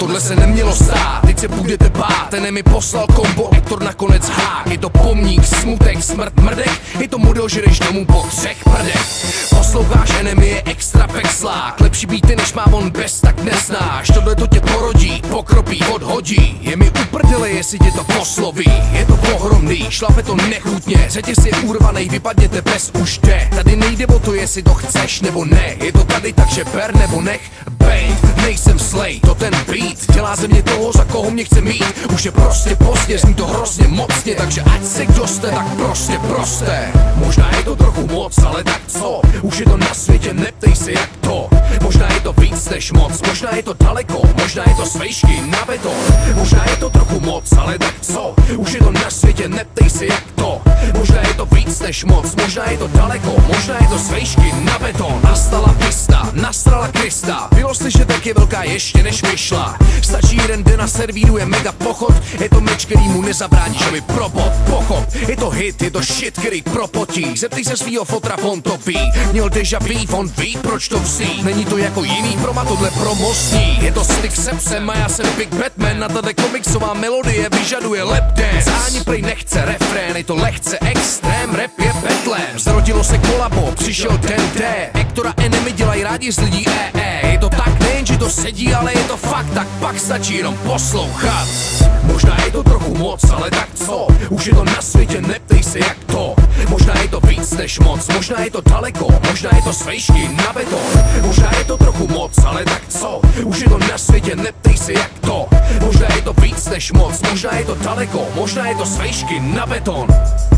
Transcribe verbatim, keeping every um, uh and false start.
tohle se nemělo stát, teď se budete bát. Ten mi poslal kombo, Hector nakonec hák. Je to pomník, smutek, smrt, mrdek. Je to model, že jdeš domů po třech prdech. Posloucháš Enemy, je extra pexlák. Lepší beaty než má on bez, tak neznáš. Tohle to tě porodí, pokropí, odhodí. Je mi uprdele, jestli tě to posloví. Je to ohromný, šlape to nechutně. Řetěz je urvanej, vypadněte bez už jde. Tady nejde o to, jestli to chceš nebo ne. Je to tady, takže ber nebo nech bejt. Nejsem slej, to ten beat dělá ze mě toho, za koho mě chce mít. Už je prostě pozdě, zní to hrozně mocně. Takže ať se kdo jste, tak prostě prosté. Možná je to trochu moc, ale tak co? Už je to na světě, neptej se jak to. Možná je to víc než moc, možná je to daleko. Možná je to z vejšky na beton. Možná je to trochu moc, ale tak co? Už je to na světě, neptej se jak to. Možná je to víc než moc, možná je to daleko. Možná je to z vejšky na beton. Nastala pista, nastrala Krista. Bylo slyšet, jak je velká ještě než vyšla. Stačí jeden den a servíruje mega pochod. Je to meč, který mu nezabrání, že mi probot, pochop. Je to hit, je to shit, který propotí. Zeptej se svýho fotra, on to ví. Měl deja vu, on ví, proč to vzít. Není to jako jiný proma, tohle promostní. Je to styk se psem a já jsem Big Batman. Na tato komiksová melodie vyžaduje lap dance. Ani prej nechce refrén, je to lehce extrém. Rap je betlem, zrodilo se kolabo, přišel ten D. Hectora Enemy dělají rádi z lidí E E. Je to tak, nejen, že to sedí, ale je to fakt. Tak pak stačí jenom poslouchat. Možná je to trochu moc, ale tak co? Už je to na světě, neptej se jak to. Možná je to víc než moc, možná je to daleko. Možná je to z vejšky na beton. Možná je to trochu moc, ale tak co? Už je to na světě, neptej se jak to. Možná je to víc než moc, možná je to daleko. Možná je to z vejšky na beton.